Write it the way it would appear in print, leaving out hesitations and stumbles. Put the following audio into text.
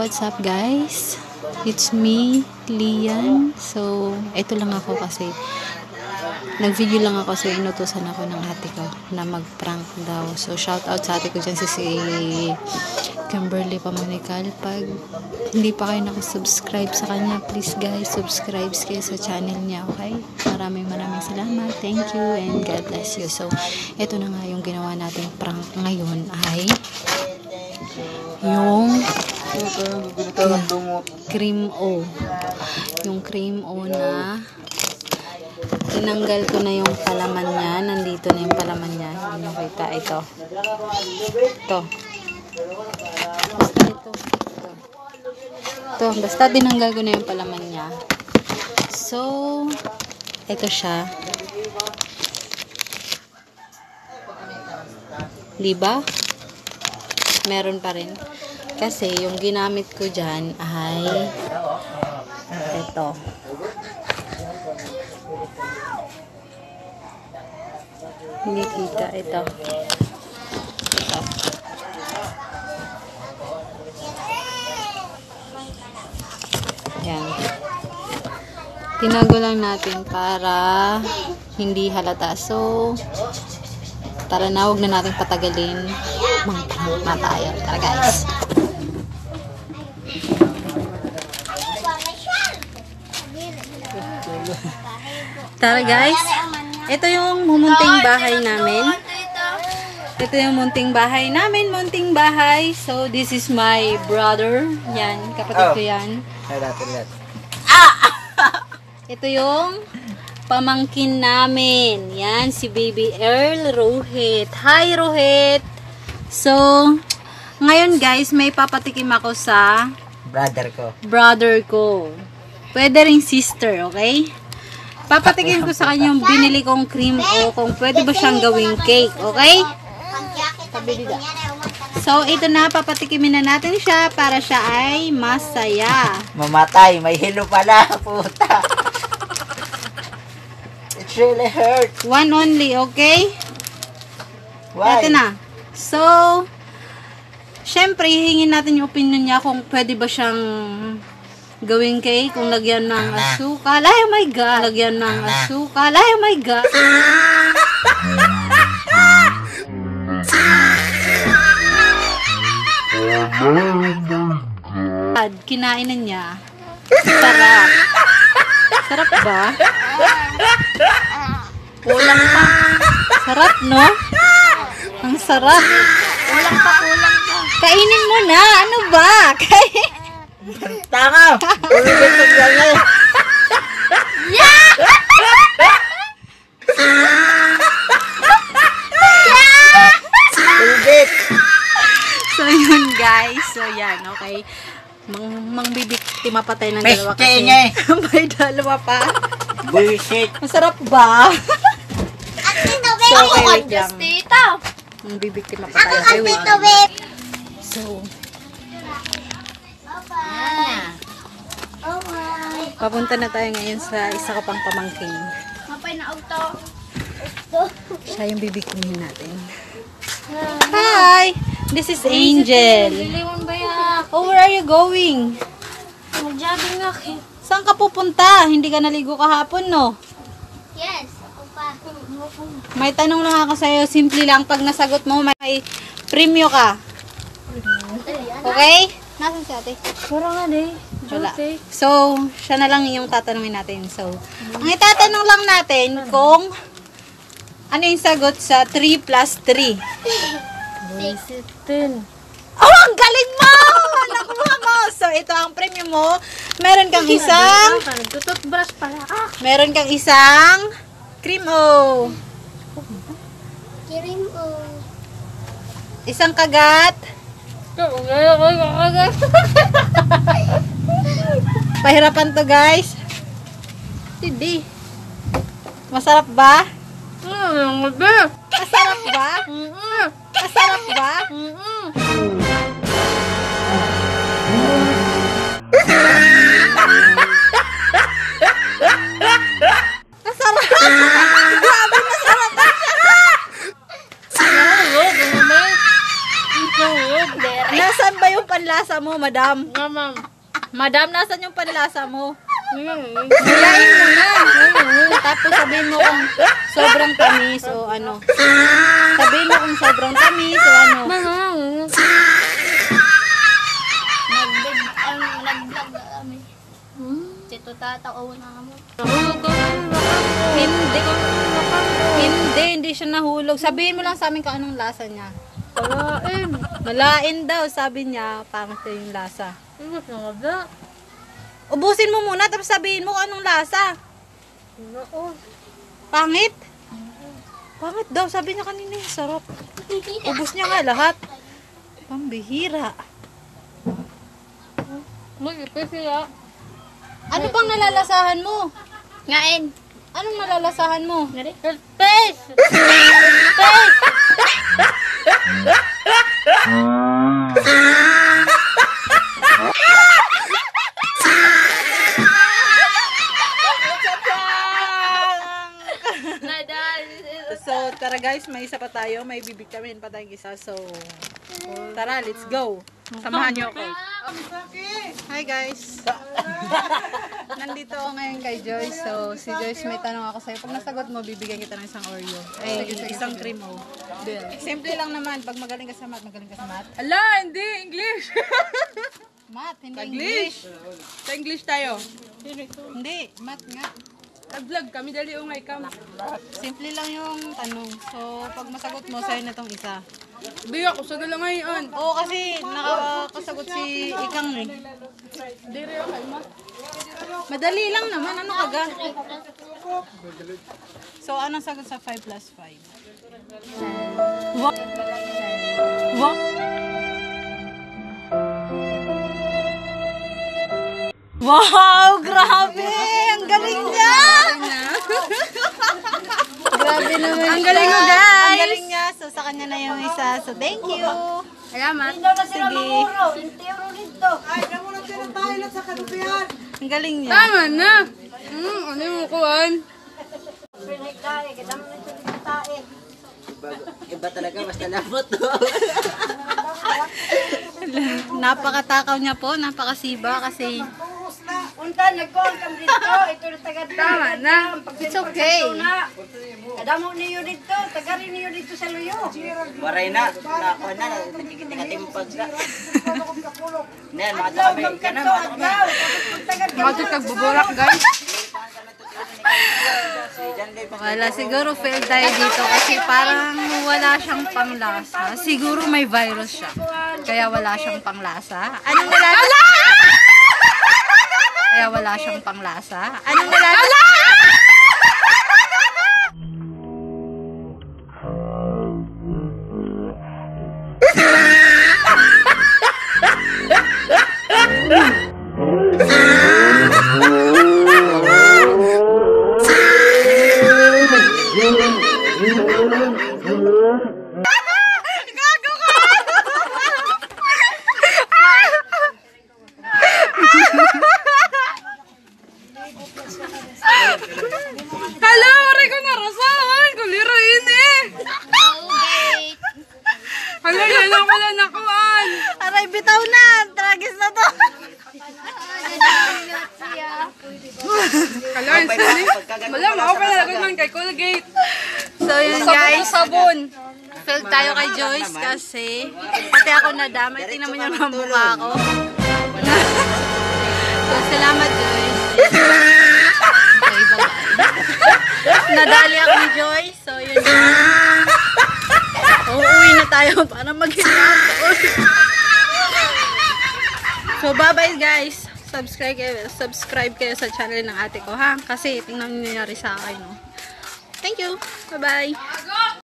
what's up guys? It's me, Lian. So, ito lang ako kasi nag-video lang ako kasi inutusan ako ng ate ko na mag-prank daw. So, shout out sa ate ko dyan si Kimberly Pamanical. Pag hindi pa kayo nakasubscribe sa kanya, please guys, subscribe kayo sa channel niya, okay? Maraming salamat. Thank you and God bless you. So, ito na nga yung ginawa nating prank ngayon ay yung cream O. Yung cream O na tinanggal ko na yung palaman niya. Nandito na yung palaman niya. Hindi nyo kita. Ito. Basta tinanggal ko na yung palaman niya. So, ito siya. Diba? Meron pa rin. Kasi yung ginamit ko dyan ay ito. Hindi kita. Ito. Yan. Tinago lang natin para hindi halata. So, tara na, huwag na natin patagalin. Mag-prank na tayo. Tara guys. Tara guys. Ito yung munting bahay namin. Ito yung munting bahay namin. Munting bahay. So, this is my brother. Yan. Kapatid ko yan. Ito yung pamangkin namin. Yan. Si Baby Earl Rohit. Hi Rohit. So, ngayon guys, may papatikim ako sa brother ko. Pwede ring sister, okay? Papatikim ko sa kanya yung binili kong cream O kung pwede ba siyang gawing cake, okay? So, ito na, papatikimin na natin siya para siya ay masaya. Mamatay, may hilo pala, puta. It really hurt. One only, okay? Why? Ito na. So, syempre, hihingin natin yung opinion niya kung pwede ba siyang gawing cake, kung lagyan ng asukal. Ay, oh my God. Lagyan ng asukal. Ay, oh my God. Kinain na niya. Sarap. Sarap ba? Kulang pa. Sarap, no? Ang sarap. Kulang pa. Kainin mo na. Ano ba? Tanga! Ulit ko yan. Ulit! So, yun guys. So, yan. Okay. Mangbibiktima pa tayo ng dalawa kasi. May dalawa pa. Bullshit. Masarap ba? So, okay, wait lang. Tita. Mangbibiktima pa tayo. Okay, wait lang. So, papunta na tayo ngayon sa isa ka pang pamangkin. Mapay na auto. Siya yung bibiktimin natin. Hi! This is Angel. Liliwan ba ya? Oh, where are you going? Mag-jogging nga kayo. Saan ka pupunta? Hindi ka naligo kahapon, no? Yes. Ako pa. May tanong lang ako sa'yo. Simple lang. Pag nasagot mo, may premyo ka. Okay? Nasaan si ate? Wala nga eh. Wala. So, siya na lang yung tatanungin natin. So, ang itatanong lang natin kung ano yung sagot sa 3 plus 3. 10. Oh, ang galing mo! Nakuha mo! So, ito ang premium mo. Meron kang isang Tututbrush pala. meron kang isang cream O. Kirim o. Isang kagat. Pahirapan to guys. Hindi. Masarap ba? Masarap ba? Masarap ba? Masarap. Grabe, masarap na siya. Nasaan ba yung panlasa mo, madam? Mama. Madam, nasan yung panlasa mo? Mm. Hilahin mo na. Tapos sabihin mo kung sobrang tamis o ano. Sabihin mo kung sobrang tamis o ano. Nag-vlog kami. Tito tata o na mo. Hindi siya nahulog. Sabihin mo lang sa amin kung anong lasa niya. Malain. Malain daw, sabi niya. Pangit na yung lasa. Ano na ba? Ubusin mo muna, tapos sabihin mo kung anong lasa. Pangit? Pangit daw, sabi niya kanina yung sarap. Ubus niya nga lahat. Pambihira. Mag-ipis sila. Ano bang nalalasahan mo? Ngain. Anong nalalasahan mo? Space! So, tara guys, may isa pa tayo. May bibigkamin pa tayong isa. So, tara, let's go. Samahan niyo ako. Hi guys. Nandito ako ngayon kay Joyce. So, si Joyce may tanong ako sa'yo. Pag nasagot mo, bibigyan kita ng isang Oreo. Ay, isang cream o. Simple lang naman. Pag magaling ka sa math, magaling ka sa math. Ala, hindi. English. Math, hindi English. English. Sa English tayo. Hindi, math nga. Nag-vlog kami, dali ungay kam. Simple lang yung tanong. So, pag masagot mo, sa'yo na tong isa. Biya ko sa dala ngayon. Oo, kasi nakakasagot si Ikang eh. Dire ako kay ma. Madali lang naman. Ano kaga? So, anong sagot sa 5 plus 5? Wow! Grabe! Ang galing niya! Grabe naman. Ang galing mo, guys! Ang galing niya. So, sa kanya na yung isa. So, thank you. Salamat. Sige. Ang galing niya. Tama na. Ano yung kuwan? Iba talaga, basta labot. Napakatakaw niya po. Napakasiba kasi Unta nagkuhan kami dito, ito na taga Tama na. it's okay. Kadamo niyo dito, taga rin niyo dito sa luyo. Waray na, nakuha na, nagkikitimpag na. Nen, mga Adlaw tabi kam ka na, kanto, mga tabi. adlaw. Taga Bakit kagbuburak, guys? Wala, siguro fail tayo dito kasi parang wala siyang panglasa. Siguro may virus siya. Kaya wala siyang panglasa. Anong nilalasa? Kaya wala siyang panglasa. Anong nilalasa? Hala, waray ko narasahan. Kulira ini. Hala, yan ang wala nakuhan. Aray, bitaw na! Tragis na to! Hala, ang sali. Wala, makaw na lagot man kay Colgate. So yun guys, Sabon. fail tayo kay Joyce kasi pati ako nadamay. Tingnan mo yung mga mukha ko. So salamat Joyce. Okay, bye-bye. Nadali ako ni Joyce. So yun. Uuwi na tayo para mag-hilap. So bye-bye guys. Subscribe kayo sa channel ng ate ko ha. Kasi tingnan niyo nangyari sa akin. No? Thank you. Bye-bye.